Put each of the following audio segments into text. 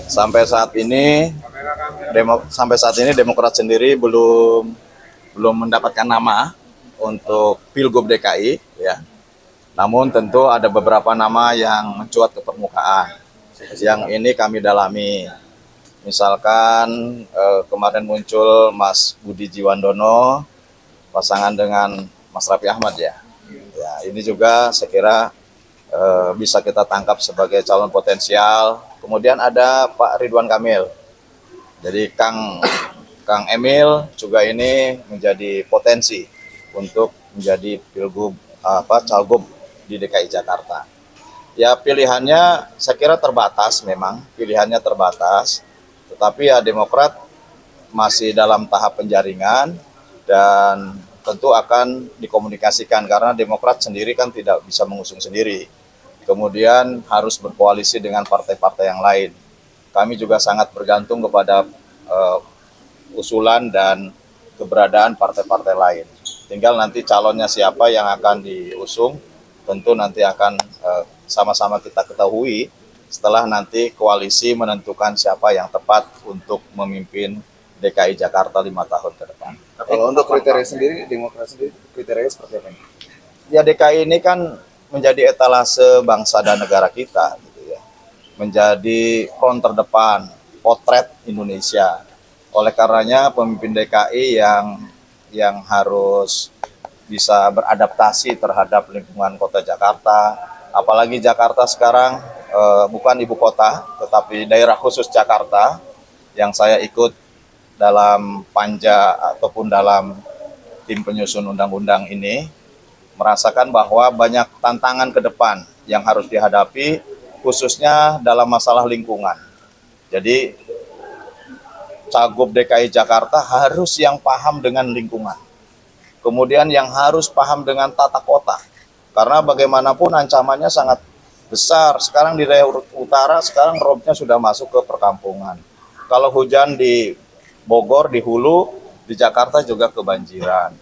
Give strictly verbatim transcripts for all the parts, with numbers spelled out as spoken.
Sampai saat ini demo, sampai saat ini Demokrat sendiri belum belum mendapatkan nama untuk Pilgub D K I ya. Namun tentu ada beberapa nama yang mencuat ke permukaan. Yang ini kami dalami. Misalkan eh, kemarin muncul Mas Budi Jiwandono pasangan dengan Mas Raffi Ahmad ya. Ya, ini juga saya kira eh, bisa kita tangkap sebagai calon potensial. Kemudian ada Pak Ridwan Kamil. Jadi Kang Kang Emil juga ini menjadi potensi untuk menjadi pilgub apa calgub di D K I Jakarta. Ya pilihannya saya kira terbatas memang, pilihannya terbatas. Tetapi ya Demokrat masih dalam tahap penjaringan dan tentu akan dikomunikasikan karena Demokrat sendiri kan tidak bisa mengusung sendiri. Kemudian harus berkoalisi dengan partai-partai yang lain. Kami juga sangat bergantung kepada uh, usulan dan keberadaan partai-partai lain. Tinggal nanti calonnya siapa yang akan diusung, tentu nanti akan uh, sama-sama kita ketahui setelah nanti koalisi menentukan siapa yang tepat untuk memimpin D K I Jakarta lima tahun ke depan. Kalau untuk kriteria sendiri, Demokrat sendiri kriteria seperti apa? Ya D K I ini kan menjadi etalase bangsa dan negara kita, gitu ya. Menjadi front terdepan, potret Indonesia. Oleh karenanya pemimpin D K I yang yang harus bisa beradaptasi terhadap lingkungan kota Jakarta, apalagi Jakarta sekarang eh, bukan ibu kota, tetapi daerah khusus Jakarta yang saya ikut dalam panja ataupun dalam tim penyusun undang-undang ini, merasakan bahwa banyak tantangan ke depan yang harus dihadapi, khususnya dalam masalah lingkungan. Jadi, Cagup D K I Jakarta harus yang paham dengan lingkungan. Kemudian yang harus paham dengan tata kota. Karena bagaimanapun ancamannya sangat besar. Sekarang di daerah utara, sekarang robnya sudah masuk ke perkampungan. Kalau hujan di Bogor, di Hulu, di Jakarta juga kebanjiran.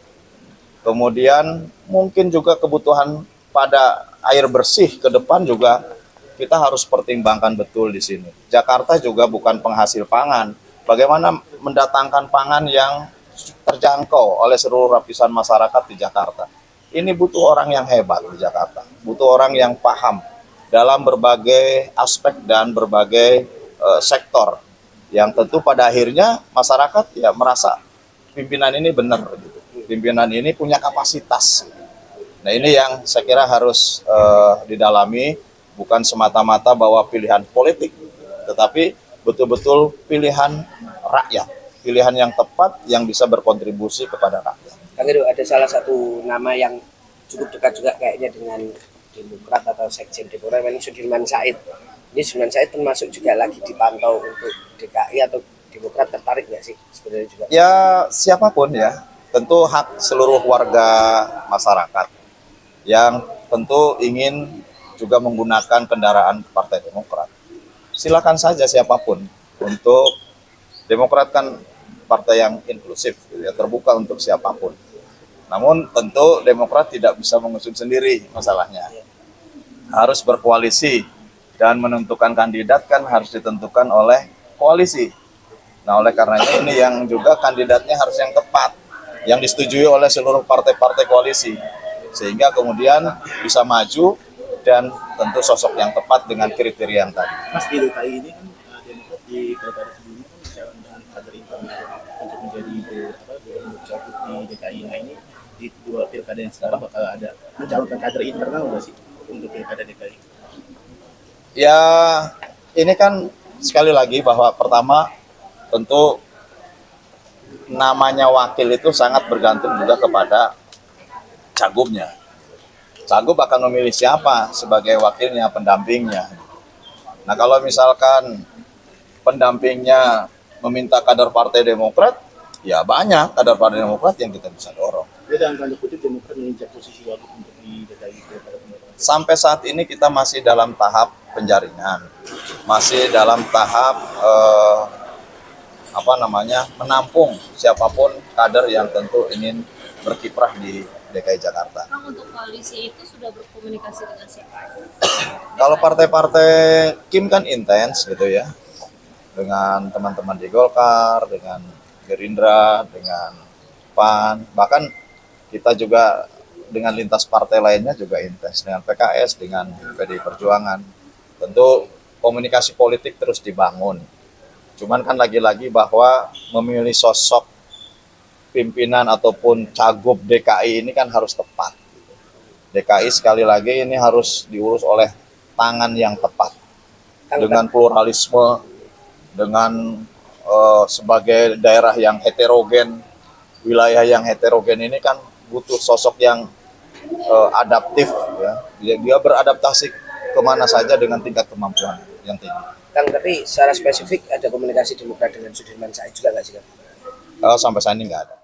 Kemudian mungkin juga kebutuhan pada air bersih ke depan juga kita harus pertimbangkan betul di sini. Jakarta juga bukan penghasil pangan. Bagaimana mendatangkan pangan yang terjangkau oleh seluruh lapisan masyarakat di Jakarta. Ini butuh orang yang hebat di Jakarta. Butuh orang yang paham dalam berbagai aspek dan berbagai uh, sektor. Yang tentu pada akhirnya masyarakat ya merasa pimpinan ini benar gitu. Pimpinan ini punya kapasitas. Nah ini yang saya kira harus uh, didalami, bukan semata-mata bahwa pilihan politik, tetapi betul-betul pilihan rakyat, pilihan yang tepat yang bisa berkontribusi kepada rakyat. Kang Heru, ada salah satu nama yang cukup dekat juga kayaknya dengan Demokrat atau Sekjen Demokrat, ini Sudirman Said. Ini Sudirman Said termasuk juga lagi dipantau untuk D K I atau Demokrat tertarik nggak sih sebenarnya juga? Ya siapapun ya. Tentu hak seluruh warga masyarakat yang tentu ingin juga menggunakan kendaraan Partai Demokrat. Silakan saja siapapun. Untuk Demokrat kan partai yang inklusif, ya, terbuka untuk siapapun. Namun tentu Demokrat tidak bisa mengusung sendiri masalahnya. Harus berkoalisi dan menentukan kandidat kan harus ditentukan oleh koalisi. Nah oleh karenanya ini yang juga kandidatnya harus yang tepat, yang disetujui oleh seluruh partai-partai koalisi, sehingga kemudian bisa maju dan tentu sosok yang tepat dengan kriteria yang tadi. Mas, di D K I ini kan Demokrat di pilkada sebelumnya kan mencalonkan kader internal untuk menjadi apa gubernur cagup di D K I. Nah ini di dua pilkada yang sekarang bakal ada mencalonkan kader internal nggak sih untuk pilkada D K I? Ya ini kan sekali lagi bahwa pertama tentu namanya wakil itu sangat bergantung juga kepada cagupnya. Cagup akan memilih siapa sebagai wakilnya, pendampingnya. Nah kalau misalkan pendampingnya meminta kader Partai Demokrat, ya banyak kader Partai Demokrat yang kita bisa dorong. Jadi dalam tanda kutip Demokrat menginjak posisi wagub untuk di D K I. Sampai saat ini kita masih dalam tahap penjaringan, masih dalam tahap eh, apa namanya menampung siapapun kader yang tentu ingin berkiprah di D K I Jakarta. Kang, untuk koalisi itu sudah berkomunikasi dengan siapa? Kalau partai-partai Kim kan intens gitu ya. dengan teman-teman di Golkar, dengan Gerindra, dengan Pan, bahkan kita juga dengan lintas partai lainnya juga intens, dengan P K S, dengan P D I Perjuangan. Tentu komunikasi politik terus dibangun. Cuman kan lagi-lagi bahwa memilih sosok pimpinan ataupun cagup D K I ini kan harus tepat. D K I sekali lagi ini harus diurus oleh tangan yang tepat. Dengan pluralisme, dengan uh, sebagai daerah yang heterogen, wilayah yang heterogen ini kan butuh sosok yang uh, adaptif, ya. Dia, dia beradaptasi kemana saja dengan tingkat kemampuan yang tinggi. Kang, tapi secara spesifik ada komunikasi Demokrat dengan Sudirman Said juga nggak sih, Kang? Kalau sampai saat ini nggak ada.